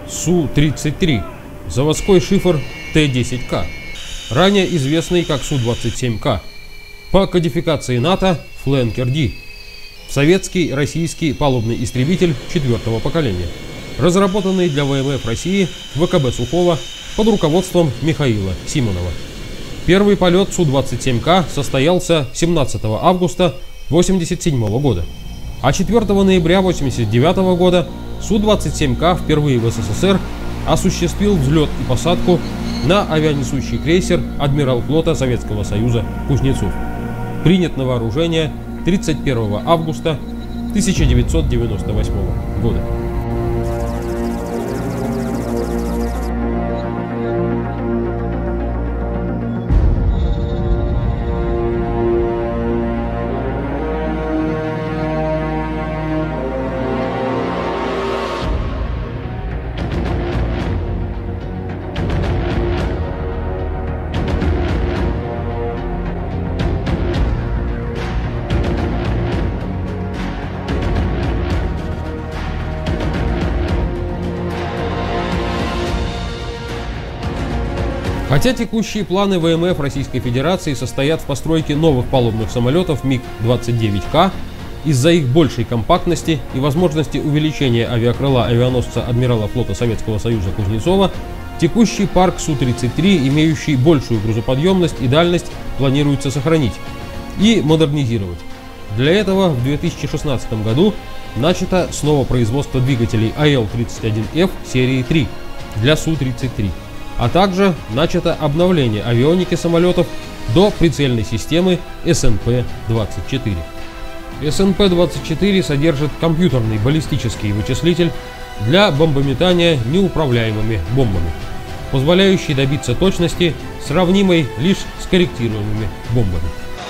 Су-33, заводской шифр Т-10К, ранее известный как Су-27К, по кодификации НАТО Флэнкер-Д, советский российский палубный истребитель 4-го поколения, разработанный для ВМФ России ВКБ Сухого под руководством Михаила Симонова. Первый полет Су-27К состоялся 17 августа 1987 года, а 4 ноября 1989 года Су-27К впервые в СССР осуществил взлет и посадку на авианесущий крейсер адмирал флота Советского Союза Кузнецов. Принят на вооружение 31 августа 1998 года. Хотя текущие планы ВМФ Российской Федерации состоят в постройке новых палубных самолетов МиГ-29К, из-за их большей компактности и возможности увеличения авиакрыла авианосца адмирала флота Советского Союза Кузнецова, текущий парк Су-33, имеющий большую грузоподъемность и дальность, планируется сохранить и модернизировать. Для этого в 2016 году начато снова производство двигателей АЛ-31Ф серии 3 для Су-33. А также начато обновление авионики самолетов до прицельной системы СНП-24. СНП-24 содержит компьютерный баллистический вычислитель для бомбометания неуправляемыми бомбами, позволяющий добиться точности, сравнимой лишь с корректируемыми бомбами.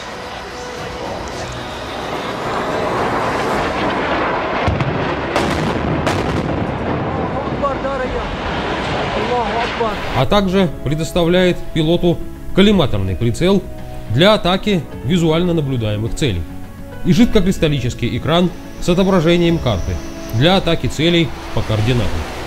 А также предоставляет пилоту коллиматорный прицел для атаки визуально наблюдаемых целей и жидкокристаллический экран с отображением карты для атаки целей по координатам.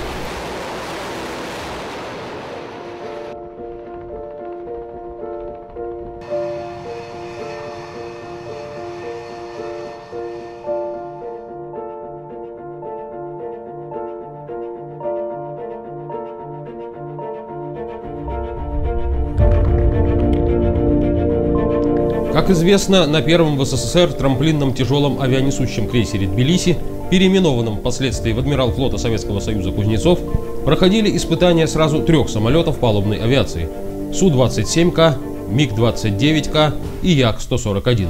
Как известно, на первом в СССР трамплинном тяжелом авианесущем крейсере «Тбилиси», переименованном впоследствии в адмирал флота Советского Союза Кузнецов, проходили испытания сразу 3 самолетов палубной авиации – Су-27К, МиГ-29К и Як-141.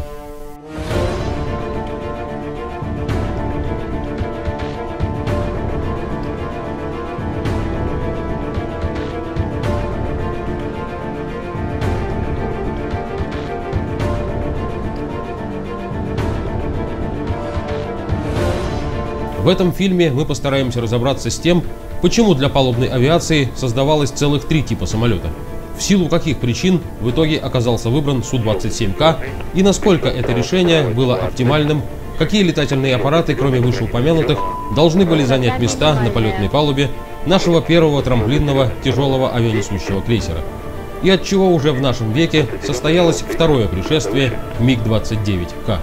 В этом фильме мы постараемся разобраться с тем, почему для палубной авиации создавалось целых 3 типа самолета, в силу каких причин в итоге оказался выбран Су-27К и насколько это решение было оптимальным, какие летательные аппараты, кроме вышеупомянутых, должны были занять места на полетной палубе нашего первого трамплинного тяжелого авианесущего крейсера, и от чего уже в нашем веке состоялось второе пришествие МиГ-29К.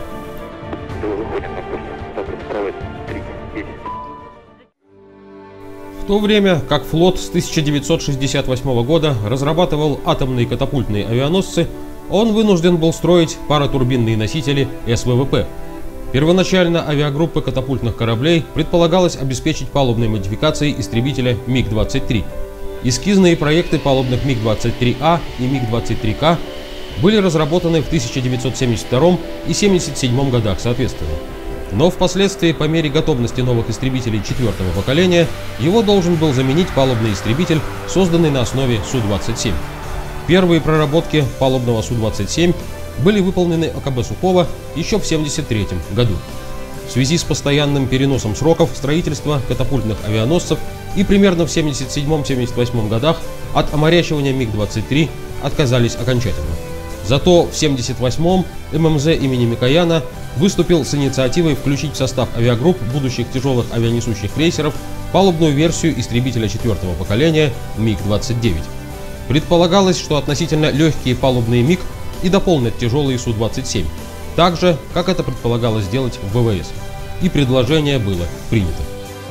В то время как флот с 1968 года разрабатывал атомные катапультные авианосцы, он вынужден был строить паротурбинные носители СВВП. Первоначально авиагруппы катапультных кораблей предполагалось обеспечить палубной модификацией истребителя МиГ-23. Эскизные проекты палубных МиГ-23А и МиГ-23К были разработаны в 1972 и 1977 годах соответственно. Но впоследствии, по мере готовности новых истребителей 4-го поколения, его должен был заменить палубный истребитель, созданный на основе Су-27. Первые проработки палубного Су-27 были выполнены ОКБ Сухого еще в 1973 году. В связи с постоянным переносом сроков строительства катапультных авианосцев и примерно в 1977-1978 годах от оморячивания МиГ-23 отказались окончательно. Зато в 1978-м ММЗ имени Микояна выступил с инициативой включить в состав авиагрупп будущих тяжелых авианесущих крейсеров палубную версию истребителя 4-го поколения МиГ-29. Предполагалось, что относительно легкие палубные МиГ и дополнят тяжелые Су-27, так же, как это предполагалось сделать в ВВС. И предложение было принято.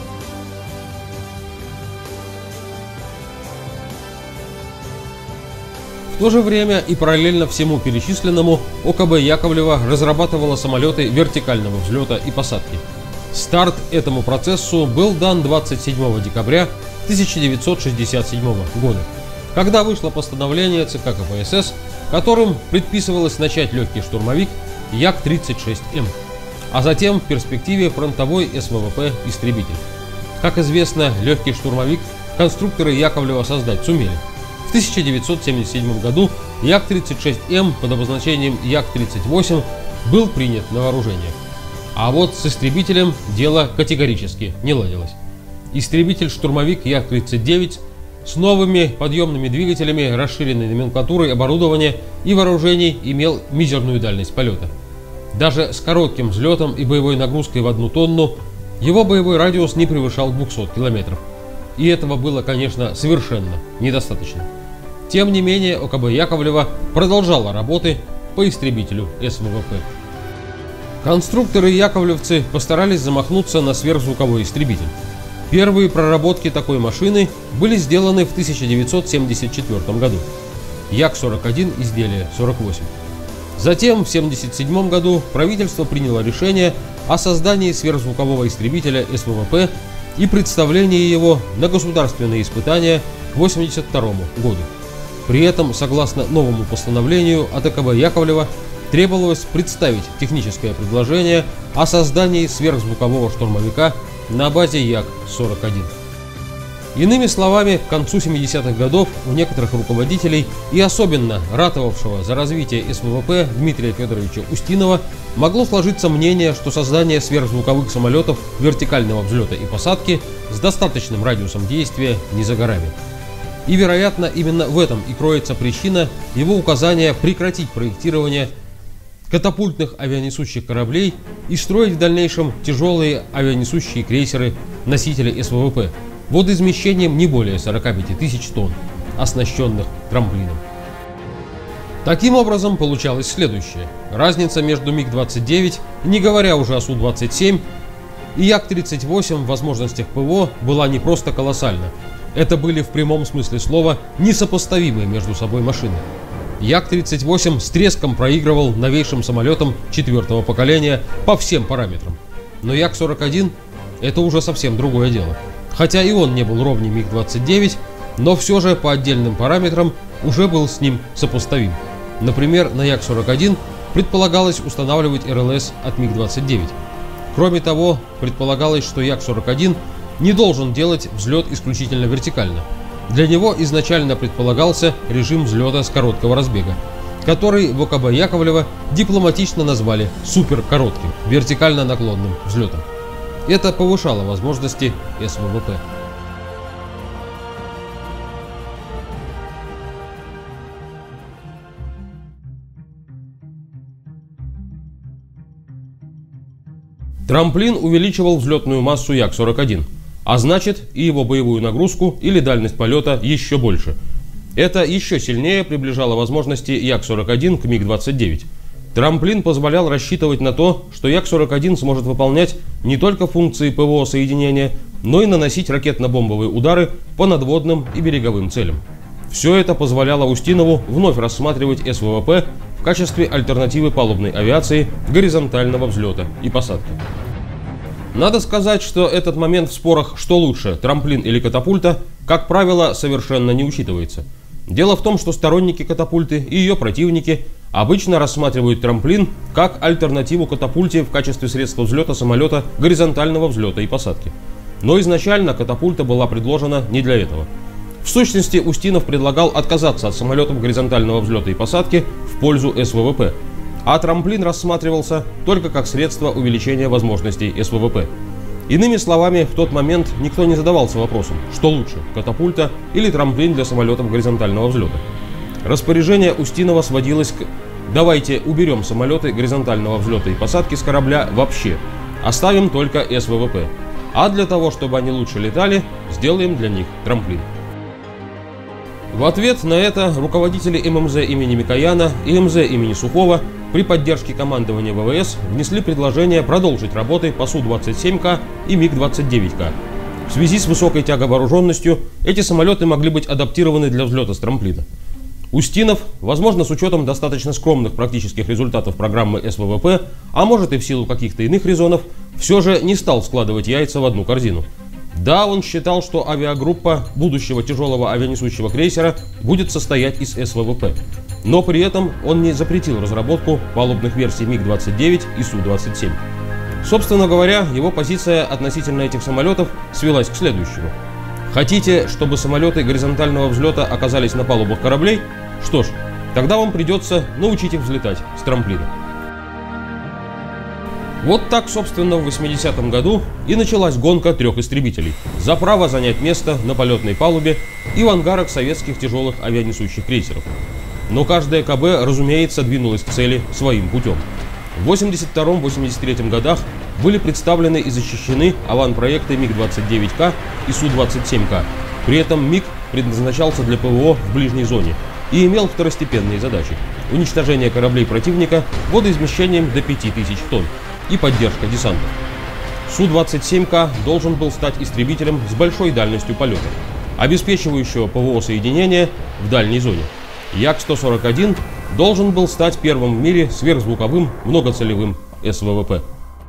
В то же время и параллельно всему перечисленному ОКБ Яковлева разрабатывала самолеты вертикального взлета и посадки. Старт этому процессу был дан 27 декабря 1967 года, когда вышло постановление ЦК КПСС, которым предписывалось начать легкий штурмовик Як-36М, а затем в перспективе фронтовой СВВП-истребитель. Как известно, легкий штурмовик конструкторы Яковлева создать сумели. В 1977 году Як-36М под обозначением Як-38 был принят на вооружение. А вот с истребителем дело категорически не ладилось. Истребитель-штурмовик Як-39 с новыми подъемными двигателями, расширенной номенклатурой оборудования и вооружений имел мизерную дальность полета. Даже с коротким взлетом и боевой нагрузкой в 1 тонну его боевой радиус не превышал 200 километров. И этого было, конечно, совершенно недостаточно. Тем не менее, ОКБ Яковлева продолжала работы по истребителю СВВП. Конструкторы-яковлевцы постарались замахнуться на сверхзвуковой истребитель. Первые проработки такой машины были сделаны в 1974 году. Як-41 изделие 48. Затем в 1977 году правительство приняло решение о создании сверхзвукового истребителя СВВП и представлении его на государственные испытания к 1982 году. При этом, согласно новому постановлению от ОКБ Яковлева, требовалось представить техническое предложение о создании сверхзвукового штурмовика на базе Як-41. Иными словами, к концу 70-х годов у некоторых руководителей и особенно ратовавшего за развитие СВВП Дмитрия Федоровича Устинова могло сложиться мнение, что создание сверхзвуковых самолетов вертикального взлета и посадки с достаточным радиусом действия не за горами. И, вероятно, именно в этом и кроется причина его указания прекратить проектирование катапультных авианесущих кораблей и строить в дальнейшем тяжелые авианесущие крейсеры-носители СВВП водоизмещением не более 45 тысяч тонн, оснащенных трамплином. Таким образом, получалось следующее. Разница между МиГ-29, не говоря уже о Су-27, и Як-38 в возможностях ПВО была не просто колоссальна. Это были в прямом смысле слова несопоставимые между собой машины. Як-38 с треском проигрывал новейшим самолетам 4-го поколения по всем параметрам. Но Як-41 – это уже совсем другое дело. Хотя и он не был ровней МиГ-29, но все же по отдельным параметрам уже был с ним сопоставим. Например, на Як-41 предполагалось устанавливать РЛС от МиГ-29. Кроме того, предполагалось, что Як-41 не должен делать взлет исключительно вертикально. Для него изначально предполагался режим взлета с короткого разбега, который в ОКБ Яковлева дипломатично назвали суперкоротким, вертикально наклонным взлетом. Это повышало возможности СВВП. Трамплин увеличивал взлетную массу Як-41, а значит и его боевую нагрузку или дальность полета еще больше. Это еще сильнее приближало возможности Як-41 к МиГ-29. Трамплин позволял рассчитывать на то, что Як-41 сможет выполнять не только функции ПВО соединения, но и наносить ракетно-бомбовые удары по надводным и береговым целям. Все это позволяло Устинову вновь рассматривать СВВП в качестве альтернативы палубной авиации горизонтального взлета и посадки. Надо сказать, что этот момент в спорах, что лучше, трамплин или катапульта, как правило, совершенно не учитывается. Дело в том, что сторонники катапульты и ее противники обычно рассматривают трамплин как альтернативу катапульте в качестве средства взлета самолета горизонтального взлета и посадки. Но изначально катапульта была предложена не для этого. В сущности, Устинов предлагал отказаться от самолетов горизонтального взлета и посадки в пользу СВВП, а трамплин рассматривался только как средство увеличения возможностей СВВП. Иными словами, в тот момент никто не задавался вопросом, что лучше, катапульта или трамплин для самолетов горизонтального взлета. Распоряжение Устинова сводилось к давайте уберем самолеты горизонтального взлета и посадки с корабля вообще, оставим только СВВП. А для того, чтобы они лучше летали, сделаем для них трамплин. В ответ на это руководители ММЗ имени Микояна и МЗ имени Сухого при поддержке командования ВВС внесли предложение продолжить работы по Су-27К и МиГ-29К. В связи с высокой тяговооруженностью эти самолеты могли быть адаптированы для взлета с трамплина. Устинов, возможно, с учетом достаточно скромных практических результатов программы СВВП, а может и в силу каких-то иных резонов, все же не стал складывать яйца в одну корзину. Да, он считал, что авиагруппа будущего тяжелого авианесущего крейсера будет состоять из СВВП. Но при этом он не запретил разработку палубных версий МиГ-29 и Су-27. Собственно говоря, его позиция относительно этих самолетов свелась к следующему. Хотите, чтобы самолеты горизонтального взлета оказались на палубах кораблей? Что ж, тогда вам придется научить их взлетать с трамплина. Вот так, собственно, в 80-м году и началась гонка 3 истребителей за право занять место на полетной палубе и в ангарах советских тяжелых авианесущих крейсеров. Но каждая КБ, разумеется, двинулась к цели своим путем. В 82-83 годах были представлены и защищены аванпроекты МиГ-29К и Су-27К. При этом МиГ предназначался для ПВО в ближней зоне и имел второстепенные задачи – уничтожение кораблей противника водоизмещением до 5000 тонн и поддержка десанта. Су-27К должен был стать истребителем с большой дальностью полета, обеспечивающего ПВО соединения в дальней зоне. Як-141 должен был стать первым в мире сверхзвуковым многоцелевым СВВП.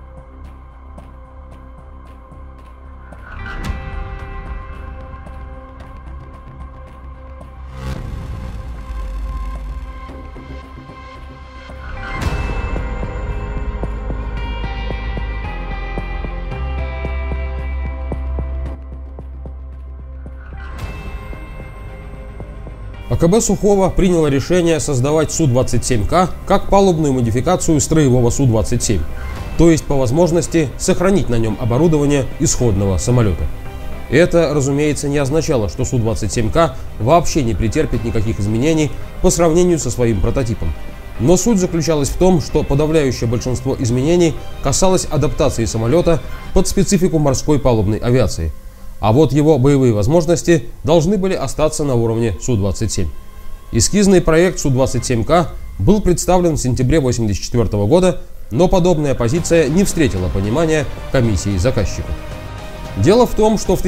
АКБ Сухого приняло решение создавать Су-27К как палубную модификацию строевого Су-27, то есть по возможности сохранить на нем оборудование исходного самолета. Это, разумеется, не означало, что Су-27К вообще не претерпит никаких изменений по сравнению со своим прототипом. Но суть заключалась в том, что подавляющее большинство изменений касалось адаптации самолета под специфику морской палубной авиации. А вот его боевые возможности должны были остаться на уровне Су-27. Эскизный проект Су-27К был представлен в сентябре 1984 года, но подобная позиция не встретила понимания комиссии заказчика. Дело в том, что в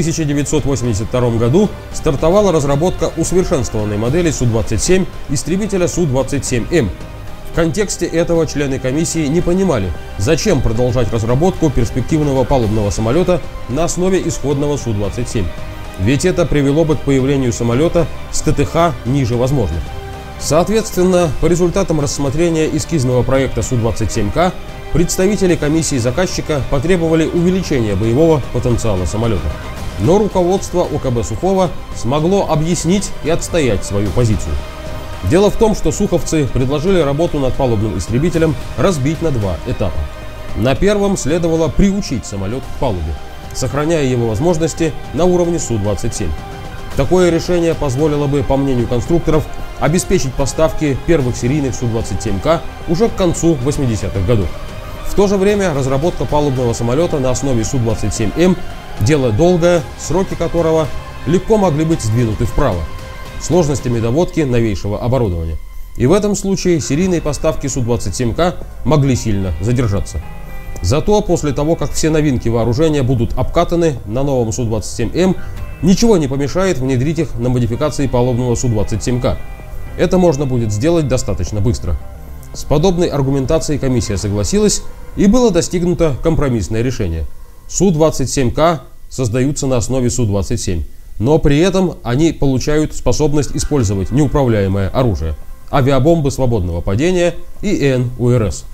1982 году стартовала разработка усовершенствованной модели Су-27 истребителя Су-27М. В контексте этого члены комиссии не понимали, зачем продолжать разработку перспективного палубного самолета на основе исходного Су-27. Ведь это привело бы к появлению самолета с ТТХ ниже возможных. Соответственно, по результатам рассмотрения эскизного проекта Су-27К представители комиссии заказчика потребовали увеличения боевого потенциала самолета. Но руководство ОКБ Сухого смогло объяснить и отстоять свою позицию. Дело в том, что суховцы предложили работу над палубным истребителем разбить на два этапа. На первом следовало приучить самолет к палубе, сохраняя его возможности на уровне Су-27. Такое решение позволило бы, по мнению конструкторов, обеспечить поставки первых серийных Су-27К уже к концу 80-х годов. В то же время разработка палубного самолета на основе Су-27М – дело долгое, сроки которого легко могли быть сдвинуты вправо сложностями доводки новейшего оборудования. И в этом случае серийные поставки Су-27К могли сильно задержаться. Зато после того, как все новинки вооружения будут обкатаны на новом Су-27М, ничего не помешает внедрить их на модификации палубного Су-27К. Это можно будет сделать достаточно быстро. С подобной аргументацией комиссия согласилась, и было достигнуто компромиссное решение. Су-27К создаются на основе Су-27. Но при этом они получают способность использовать неуправляемое оружие, авиабомбы свободного падения и НУРС.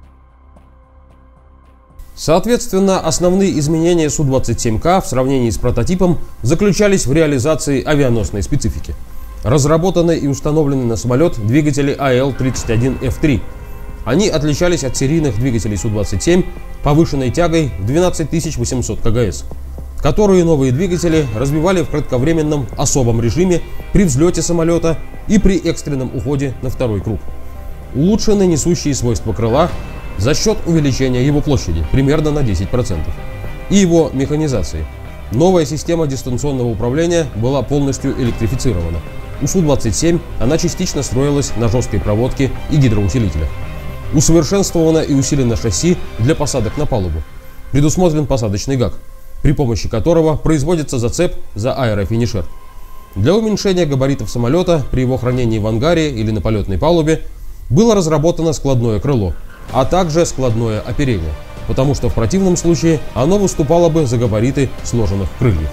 Соответственно, основные изменения Су-27К в сравнении с прототипом заключались в реализации авианосной специфики. Разработаны и установлены на самолет двигатели АЛ-31Ф3. Они отличались от серийных двигателей Су-27 повышенной тягой в 12800 КГС, которые новые двигатели развивали в кратковременном особом режиме при взлете самолета и при экстренном уходе на второй круг. улучшены несущие свойства крыла за счет увеличения его площади примерно на 10% и его механизации. Новая система дистанционного управления была полностью электрифицирована. У Су-27 она частично строилась на жесткой проводке и гидроусилителях. Усовершенствовано и усилено шасси для посадок на палубу. Предусмотрен посадочный гак, при помощи которого производится зацеп за аэрофинишер. Для уменьшения габаритов самолета при его хранении в ангаре или на полетной палубе было разработано складное крыло, а также складное оперение, потому что в противном случае оно выступало бы за габариты сложенных крыльев.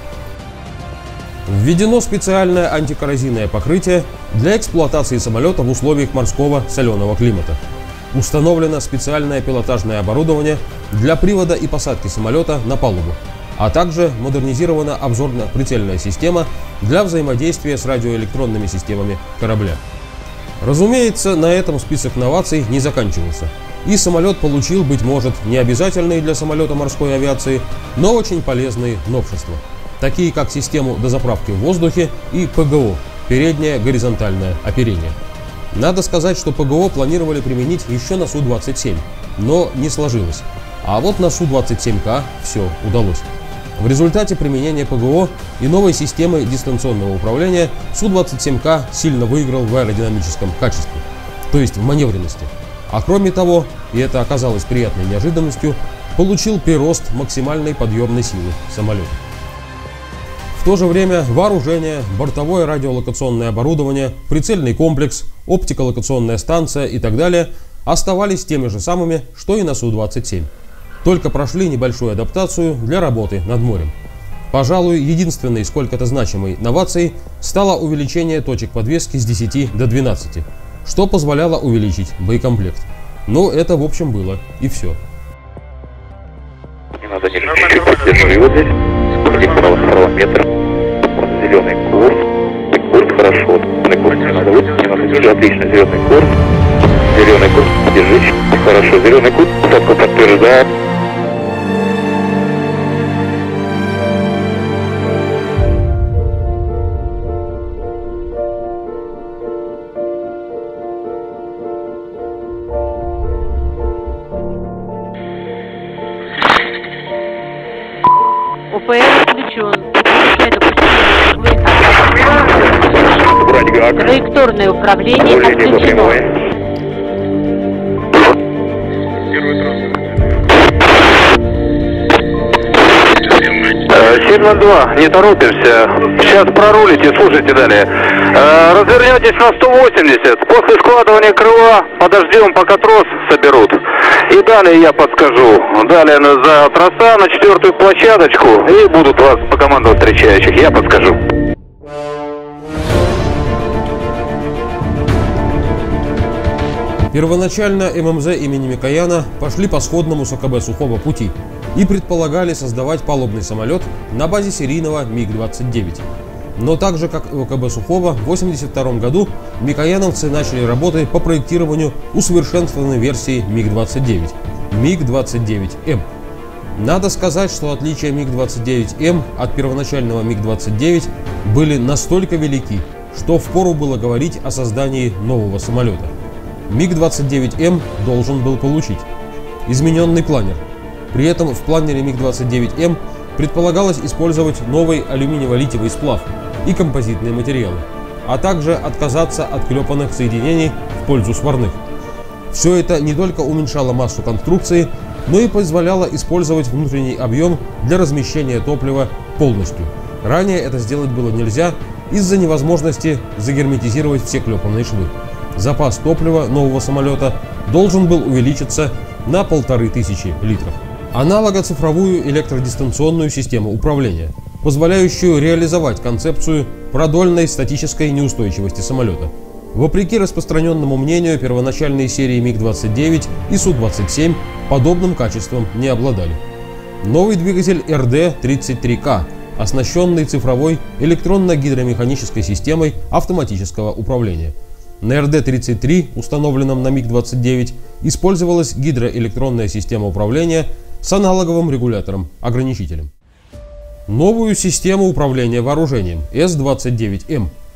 Введено специальное антикоррозийное покрытие для эксплуатации самолета в условиях морского соленого климата. Установлено специальное пилотажное оборудование для привода и посадки самолета на палубу, а также модернизирована обзорно-прицельная система для взаимодействия с радиоэлектронными системами корабля. Разумеется, на этом список новаций не заканчивался, и самолет получил, быть может, не обязательные для самолета морской авиации, но очень полезные новшества, такие как систему дозаправки в воздухе и ПГО – переднее горизонтальное оперение. Надо сказать, что ПГО планировали применить еще на Су-27, но не сложилось. А вот на Су-27К все удалось. В результате применения ПГО и новой системы дистанционного управления Су-27К сильно выиграл в аэродинамическом качестве, то есть в маневренности. А кроме того, и это оказалось приятной неожиданностью, получил прирост максимальной подъемной силы самолета. В то же время вооружение, бортовое радиолокационное оборудование, прицельный комплекс, оптиколокационная станция и так далее оставались теми же самыми, что и на Су-27. Только прошли небольшую адаптацию для работы над морем. Пожалуй, единственной сколько-то значимой новацией стало увеличение точек подвески с 10 до 12, что позволяло увеличить боекомплект. Но это в общем было и все. Не надо нервничать, поддерживай его здесь. Скоростик вправо метр. Зеленый курс. Курс хорошо. Зеленый курс не надо выйти, не надо держать. Отлично, зеленый курс. Зеленый курс, держись. Хорошо, зеленый курс. Посадку подтверждаем. ОПР включен. Траекторное управление отключено. 702, не торопимся. Сейчас прорулите, слушайте далее. Развернетесь на 180. После складывания крыла подождем, пока трос соберут. И далее я подскажу. Далее за троса на 4-ю площадочку. И будут вас по командам встречающих. Я подскажу. Первоначально ММЗ имени Микояна пошли по сходному с ОКБ Сухого пути и предполагали создавать палубный самолет на базе серийного МиГ-29. Но так же, как и ОКБ Сухого, в 1982 году микояновцы начали работы по проектированию усовершенствованной версии МиГ-29 – МиГ-29М. Надо сказать, что отличия МиГ-29М от первоначального МиГ-29 были настолько велики, что впору было говорить о создании нового самолета. МиГ-29М должен был получить измененный планер. При этом в планере МиГ-29М предполагалось использовать новый алюминиево-литиевый сплав и композитные материалы, а также отказаться от клепанных соединений в пользу сварных. Все это не только уменьшало массу конструкции, но и позволяло использовать внутренний объем для размещения топлива полностью. Ранее это сделать было нельзя из-за невозможности загерметизировать все клепанные швы. Запас топлива нового самолета должен был увеличиться на 1500 литров. Аналого-цифровую электродистанционную систему управления, позволяющую реализовать концепцию продольной статической неустойчивости самолета. Вопреки распространенному мнению, первоначальные серии МиГ-29 и Су-27 подобным качеством не обладали. Новый двигатель РД-33К, оснащенный цифровой электронно-гидромеханической системой автоматического управления. На РД-33, установленном на МиГ-29, использовалась гидроэлектронная система управления с аналоговым регулятором-ограничителем. Новую систему управления вооружением С-29М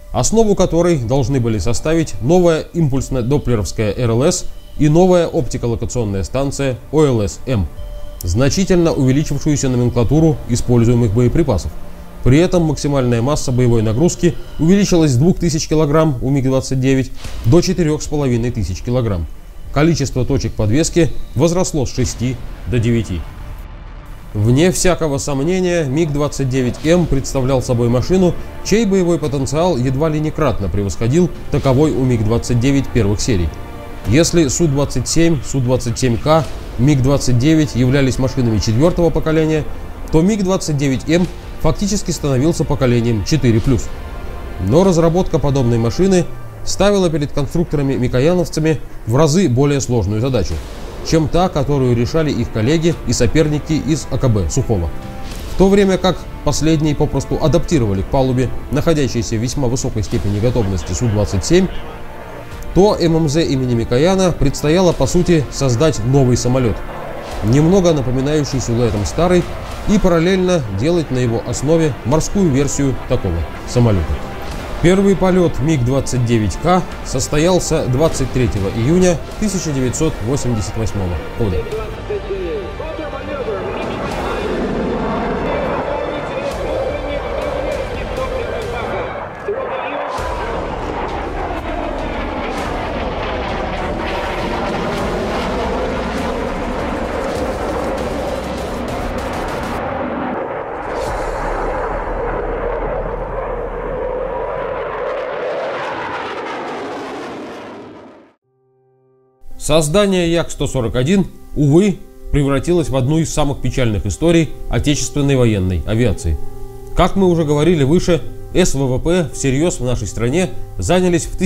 основу которой должны были составить новая импульсно-доплеровская РЛС и новая оптиколокационная станция ОЛС-М, значительно увеличившуюся номенклатуру используемых боеприпасов. При этом максимальная масса боевой нагрузки увеличилась с 2000 кг у МиГ-29 до 4500 кг. Количество точек подвески возросло с 6 до 9. Вне всякого сомнения, МиГ-29М представлял собой машину, чей боевой потенциал едва ли не кратно превосходил таковой у МиГ-29 первых серий. Если Су-27, Су-27К, МиГ-29 являлись машинами 4-го поколения, то МиГ-29М фактически становился поколением 4+. Но разработка подобной машины ставила перед конструкторами-микояновцами в разы более сложную задачу, чем та, которую решали их коллеги и соперники из АКБ Сухого. В то время как последние попросту адаптировали к палубе находящейся в весьма высокой степени готовности Су-27, то ММЗ имени Микояна предстояло по сути создать новый самолет, немного напоминающий силуэтом старый, и параллельно делать на его основе морскую версию такого самолета. Первый полет МиГ-29К состоялся 23 июня 1988 года. Создание Як-141, увы, превратилось в одну из самых печальных историй отечественной военной авиации. Как мы уже говорили выше, СВВП всерьез в нашей стране занялись в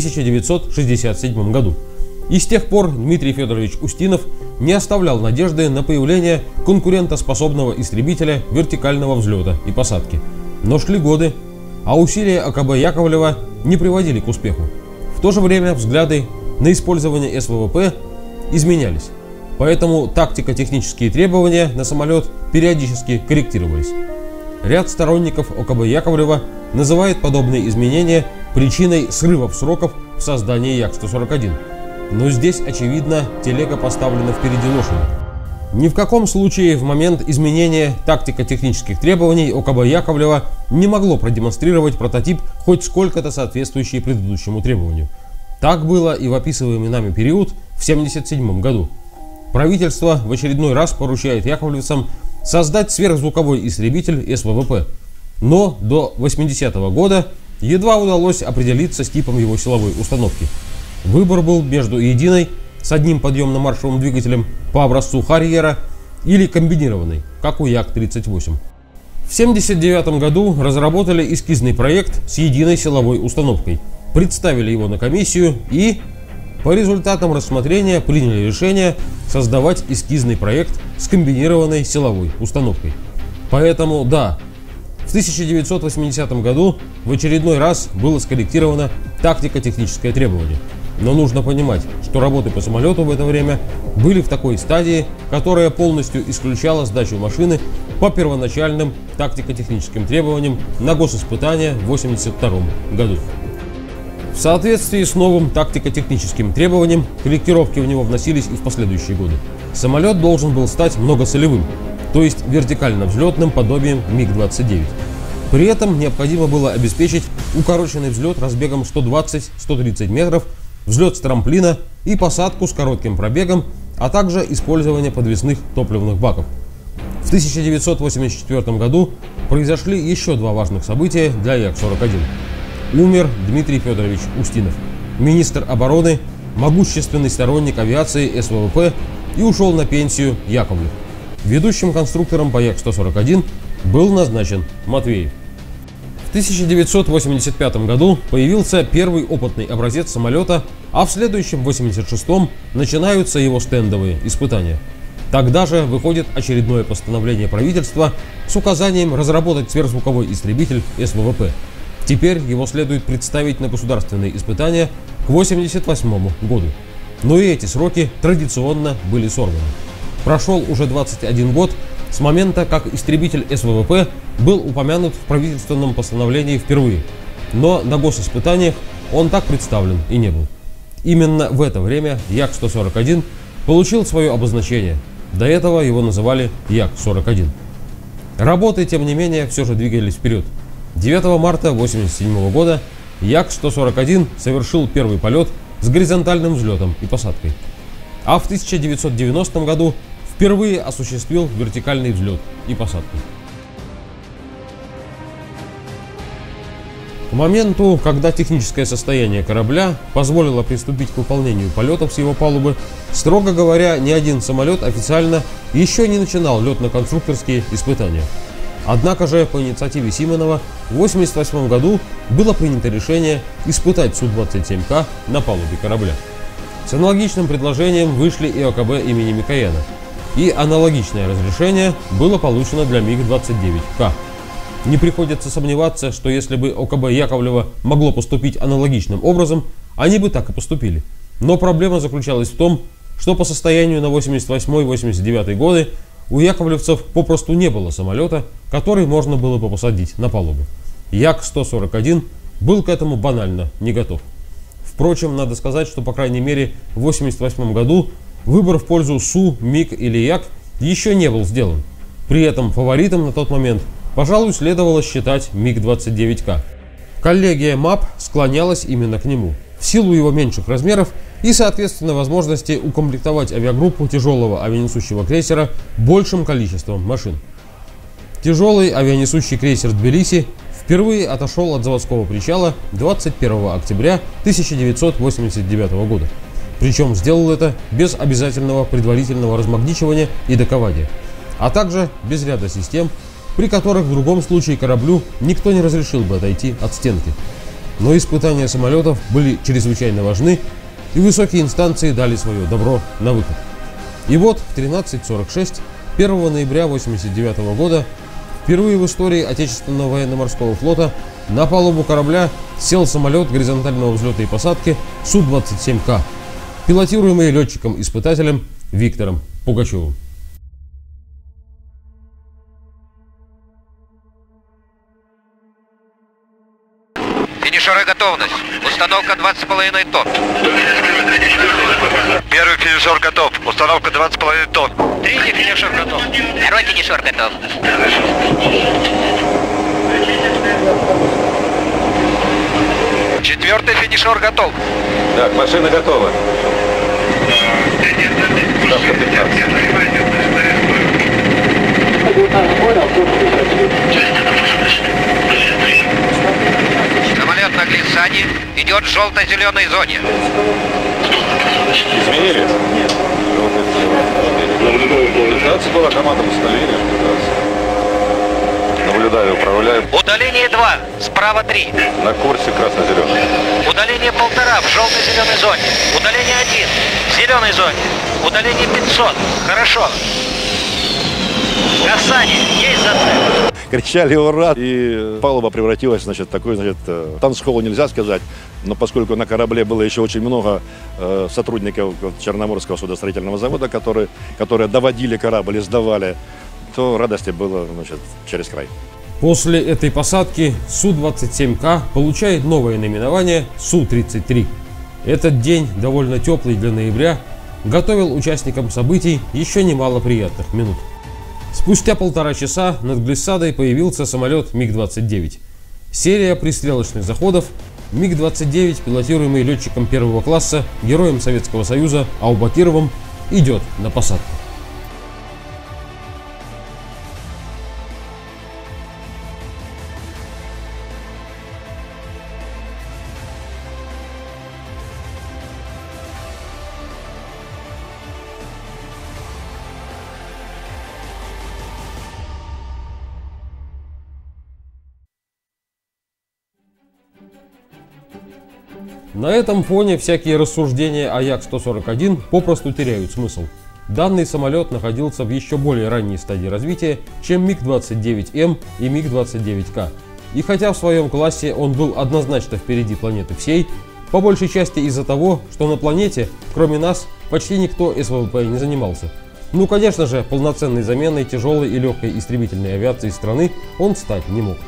1967 году. И с тех пор Дмитрий Федорович Устинов не оставлял надежды на появление конкурентоспособного истребителя вертикального взлета и посадки. Но шли годы, а усилия АКБ Яковлева не приводили к успеху. В то же время взгляды на использование СВВП изменялись, поэтому тактико-технические требования на самолет периодически корректировались. Ряд сторонников ОКБ Яковлева называет подобные изменения причиной срывов сроков в создании Як-141. Но здесь, очевидно, телега поставлена впереди лошади. Ни в каком случае в момент изменения тактико-технических требований ОКБ Яковлева не могло продемонстрировать прототип, хоть сколько-то соответствующий предыдущему требованию. Так было и в описываемый нами период в 1977 году. Правительство в очередной раз поручает яковлевцам создать сверхзвуковой истребитель СВВП. Но до 80-го года едва удалось определиться с типом его силовой установки. Выбор был между единой с одним подъемно-маршевым двигателем по образцу Харьера или комбинированной, как у Як-38. В 1979 году разработали эскизный проект с единой силовой установкой, представили его на комиссию и по результатам рассмотрения приняли решение создавать эскизный проект с комбинированной силовой установкой. Поэтому да, в 1980 году в очередной раз было скорректировано тактико-техническое требование. Но нужно понимать, что работы по самолету в это время были в такой стадии, которая полностью исключала сдачу машины по первоначальным тактико-техническим требованиям на госиспытания в 1982 году. В соответствии с новым тактико-техническим требованием, корректировки в него вносились и в последующие годы. Самолет должен был стать многоцелевым, то есть вертикально-взлетным подобием МиГ-29. При этом необходимо было обеспечить укороченный взлет разбегом 120-130 метров, взлет с трамплина и посадку с коротким пробегом, а также использование подвесных топливных баков. В 1984 году произошли еще два важных события для Як-41. Умер Дмитрий Федорович Устинов, министр обороны, могущественный сторонник авиации СВВП, и ушел на пенсию Яковлев. Ведущим конструктором по Як-141 был назначен Матвеев. В 1985 году появился первый опытный образец самолета, а в следующем 1986 начинаются его стендовые испытания. Тогда же выходит очередное постановление правительства с указанием разработать сверхзвуковой истребитель СВВП. Теперь его следует представить на государственные испытания к 1988 году. Но и эти сроки традиционно были сорваны. Прошел уже 21 год с момента, как истребитель СВВП был упомянут в правительственном постановлении впервые. но на госиспытаниях он так представлен и не был. Именно в это время Як-141 получил свое обозначение. До этого его называли Як-41. Работы, тем не менее, все же двигались вперед. 9 марта 1987 года Як-141 совершил первый полет с горизонтальным взлетом и посадкой. А в 1990 году впервые осуществил вертикальный взлет и посадку. К моменту, когда техническое состояние корабля позволило приступить к выполнению полетов с его палубы, строго говоря, ни один самолет официально еще не начинал летно-конструкторские испытания. Однако же по инициативе Симонова в 1988 году было принято решение испытать Су-27К на палубе корабля. С аналогичным предложением вышли и ОКБ имени Микояна. И аналогичное разрешение было получено для МиГ-29К. Не приходится сомневаться, что если бы ОКБ Яковлева могло поступить аналогичным образом, они бы так и поступили. Но проблема заключалась в том, что по состоянию на 88-89 годы у яковлевцев попросту не было самолета, который можно было бы посадить на палубу. Як-141 был к этому банально не готов. Впрочем, надо сказать, что по крайней мере в 1988 году выбор в пользу Су, МиГ или Як еще не был сделан. При этом фаворитом на тот момент, пожалуй, следовало считать МиГ-29К. Коллегия МАП склонялась именно к нему, в силу его меньших размеров и, соответственно, возможности укомплектовать авиагруппу тяжелого авианесущего крейсера большим количеством машин. Тяжелый авианесущий крейсер Тбилиси впервые отошел от заводского причала 21 октября 1989 года. Причем сделал это без обязательного предварительного размагничивания и докования, а также без ряда систем, при которых в другом случае кораблю никто не разрешил бы отойти от стенки. Но испытания самолетов были чрезвычайно важны, и высокие инстанции дали свое добро на выход. И вот в 13:46 1 ноября 1989 года впервые в истории Отечественного военно-морского флота на палубу корабля сел самолет горизонтального взлета и посадки Су-27К, пилотируемый летчиком-испытателем Виктором Пугачевым. Финишеры готовность. Установка 20,5 тонн. Первый финишер готов. Установка 20,5 тонн. Третий финишер готов. Второй финишер готов. Четвертый финишер готов. Так, машина готова. Ставка 15. Самолет на глиссаде идет в желто-зеленой зоне. Изменили? Нет. 15 была команда восстановления. Наблюдаю, управляю. Удаление 2, справа 3. На курсе красно-зеленый. Удаление 1,5 в желто-зеленой зоне. Удаление 1 в зеленой зоне. Удаление 500. Хорошо. Касание. Есть зацеп. Кричали «Ура!» И палуба превратилась, значит, такой, значит, танцхолл нельзя сказать, но поскольку на корабле было еще очень много сотрудников Черноморского судостроительного завода, которые доводили корабль и сдавали, то радости было, значит, через край. После этой посадки Су-27К получает новое наименование Су-33. Этот день, довольно теплый для ноября, готовил участникам событий еще немало приятных минут. Спустя 1,5 часа над глиссадой появился самолет МиГ-29. Серия пристрелочных заходов. МиГ-29, пилотируемый летчиком первого класса, героем Советского Союза Аубакировым, идет на посадку. На этом фоне всякие рассуждения о Як-141 попросту теряют смысл. Данный самолет находился в еще более ранней стадии развития, чем МиГ-29М и МиГ-29К. И хотя в своем классе он был однозначно впереди планеты всей, по большей части из-за того, что на планете, кроме нас, почти никто СВВП не занимался. Ну, конечно же, полноценной заменой тяжелой и легкой истребительной авиации страны он стать не мог.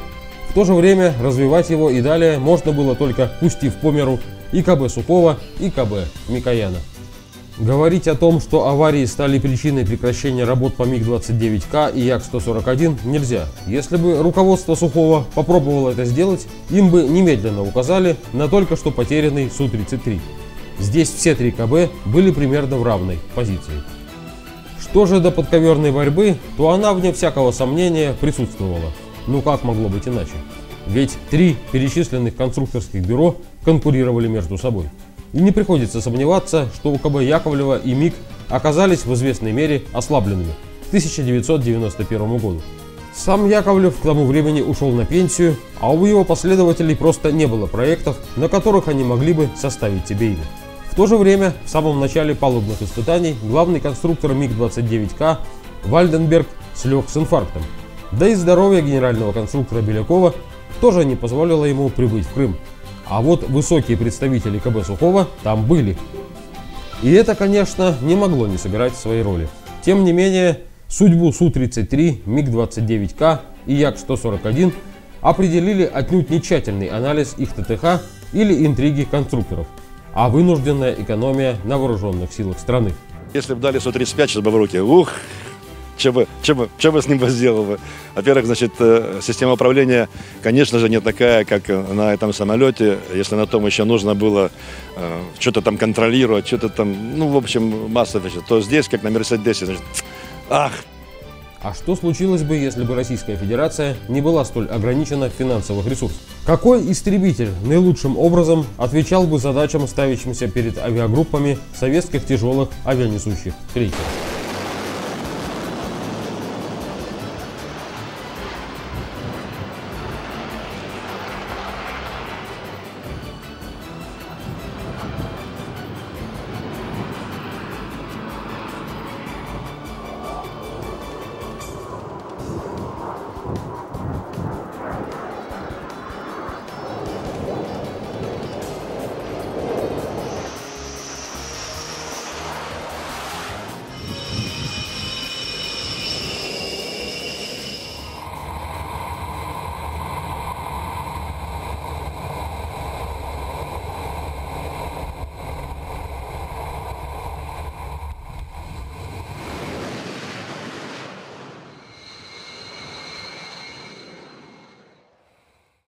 В то же время развивать его и далее можно было только пустив по миру и КБ Сухого, и КБ Микояна. Говорить о том, что аварии стали причиной прекращения работ по МиГ-29К и Як-141 нельзя. Если бы руководство Сухого попробовало это сделать, им бы немедленно указали на только что потерянный Су-33. Здесь все 3 КБ были примерно в равной позиции. Что же до подковерной борьбы, то она, вне всякого сомнения, присутствовала. Ну как могло быть иначе? Ведь 3 перечисленных конструкторских бюро конкурировали между собой. И не приходится сомневаться, что у КБ Яковлева и МиГ оказались в известной мере ослабленными к 1991 году. Сам Яковлев к тому времени ушел на пенсию, а у его последователей просто не было проектов, на которых они могли бы составить себе имя. В то же время, в самом начале палубных испытаний, главный конструктор МиГ-29К Вальденберг слег с инфарктом. Да и здоровье генерального конструктора Белякова тоже не позволило ему прибыть в Крым. А вот высокие представители КБ Сухого там были. И это, конечно, не могло не сыграть своей роли. Тем не менее, судьбу Су-33, МиГ-29К и Як-141 определили отнюдь не тщательный анализ их ТТХ или интриги конструкторов, а вынужденная экономия на вооруженных силах страны. Если бы дали Су-35 сейчас бы в руки, что бы с ним сделал бы? Во-первых, значит, система управления, конечно же, не такая, как на этом самолете. Если на том еще нужно было что-то там контролировать, что-то там, ну, в общем, масса вещей, то здесь, как на Мерседесе, значит, ах! А что случилось бы, если бы Российская Федерация не была столь ограничена в финансовых ресурсах? Какой истребитель наилучшим образом отвечал бы задачам, ставящимся перед авиагруппами советских тяжелых авианесущих крейсеров?